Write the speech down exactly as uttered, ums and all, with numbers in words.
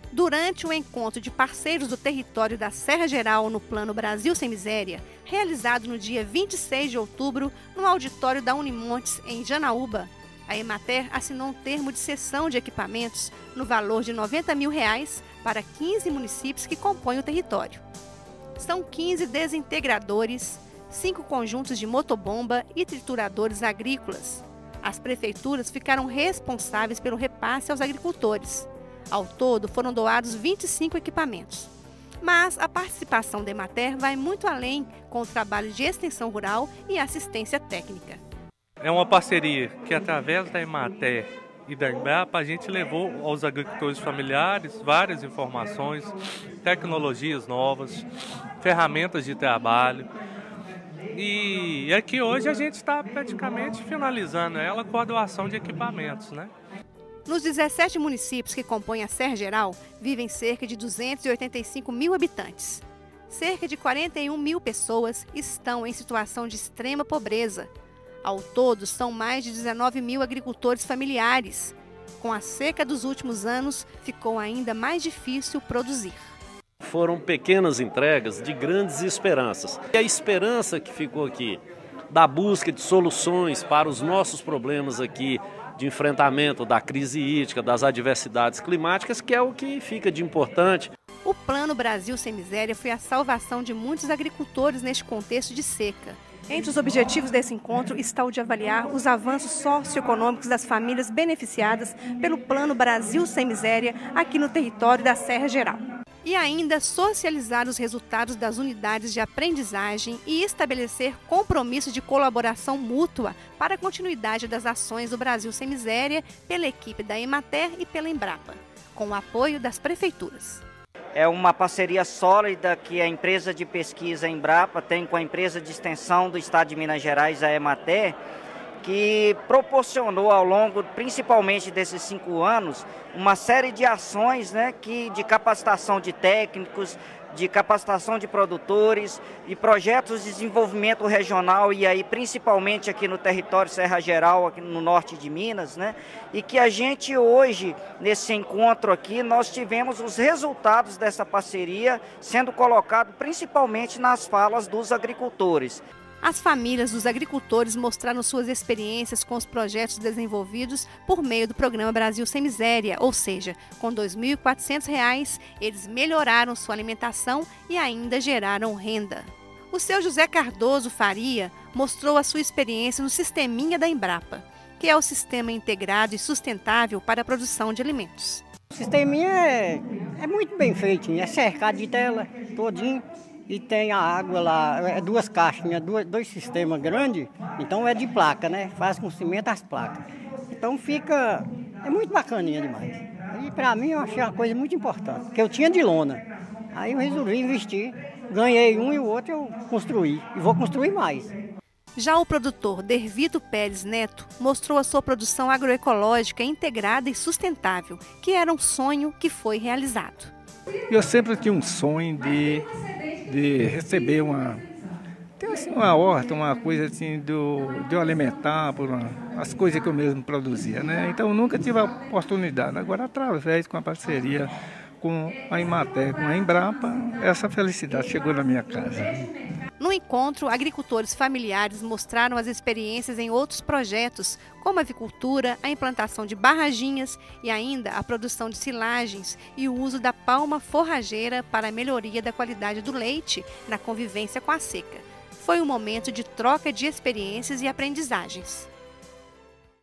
Durante o encontro de parceiros do território da Serra Geral no Plano Brasil Sem Miséria, realizado no dia vinte e seis de outubro, no auditório da Unimontes, em Janaúba, a Emater assinou um termo de cessão de equipamentos no valor de noventa mil reais para quinze municípios que compõem o território. São quinze desintegradores, cinco conjuntos de motobomba e trituradores agrícolas. As prefeituras ficaram responsáveis pelo repasse aos agricultores. Ao todo, foram doados vinte e cinco equipamentos. Mas a participação da Emater vai muito além com o trabalho de extensão rural e assistência técnica. É uma parceria que, através da Emater e da Embrapa, a gente levou aos agricultores familiares várias informações, tecnologias novas, ferramentas de trabalho. E aqui hoje a gente está praticamente finalizando ela com a doação de equipamentos, né? Nos dezessete municípios que compõem a Serra Geral, vivem cerca de duzentos e oitenta e cinco mil habitantes. Cerca de quarenta e um mil pessoas estão em situação de extrema pobreza. Ao todo, são mais de dezenove mil agricultores familiares. Com a seca dos últimos anos, ficou ainda mais difícil produzir. Foram pequenas entregas de grandes esperanças. E a esperança que ficou aqui, da busca de soluções para os nossos problemas aqui, de enfrentamento da crise hídrica, das adversidades climáticas, que é o que fica de importante. O Plano Brasil Sem Miséria foi a salvação de muitos agricultores neste contexto de seca. Entre os objetivos desse encontro está o de avaliar os avanços socioeconômicos das famílias beneficiadas pelo Plano Brasil Sem Miséria aqui no território da Serra Geral. E ainda socializar os resultados das unidades de aprendizagem e estabelecer compromisso de colaboração mútua para a continuidade das ações do Brasil Sem Miséria pela equipe da Emater e pela Embrapa, com o apoio das prefeituras. É uma parceria sólida que a empresa de pesquisa Embrapa tem com a empresa de extensão do Estado de Minas Gerais, a Emater, que proporcionou ao longo, principalmente desses cinco anos, uma série de ações, né, que, de capacitação de técnicos, de capacitação de produtores e projetos de desenvolvimento regional, e aí principalmente aqui no território Serra Geral, aqui no norte de Minas, né, e que a gente hoje, nesse encontro aqui, nós tivemos os resultados dessa parceria sendo colocado principalmente nas falas dos agricultores. As famílias dos agricultores mostraram suas experiências com os projetos desenvolvidos por meio do Programa Brasil Sem Miséria, ou seja, com dois mil e quatrocentos reais, eles melhoraram sua alimentação e ainda geraram renda. O seu José Cardoso Faria mostrou a sua experiência no Sisteminha da Embrapa, que é o sistema integrado e sustentável para a produção de alimentos. O sisteminha é, é muito bem feito, é cercado de tela todinho. E tem a água lá, é duas caixinhas, dois, dois sistemas grandes, então é de placa, né? Faz com cimento as placas. Então fica, é muito bacaninha demais. E para mim eu achei uma coisa muito importante, porque eu tinha de lona. Aí eu resolvi investir, ganhei um e o outro eu construí, e vou construir mais. Já o produtor Dervito Pérez Neto mostrou a sua produção agroecológica integrada e sustentável, que era um sonho que foi realizado. Eu sempre tinha um sonho de, de receber uma, ter assim, uma horta, uma coisa assim, do, de eu alimentar por uma, as coisas que eu mesmo produzia, né? Então eu nunca tive a oportunidade. Agora, através com a parceria com a Emater, com a Embrapa, essa felicidade chegou na minha casa. No encontro, agricultores familiares mostraram as experiências em outros projetos, como a avicultura, a implantação de barraginhas e ainda a produção de silagens e o uso da palma forrageira para a melhoria da qualidade do leite na convivência com a seca. Foi um momento de troca de experiências e aprendizagens.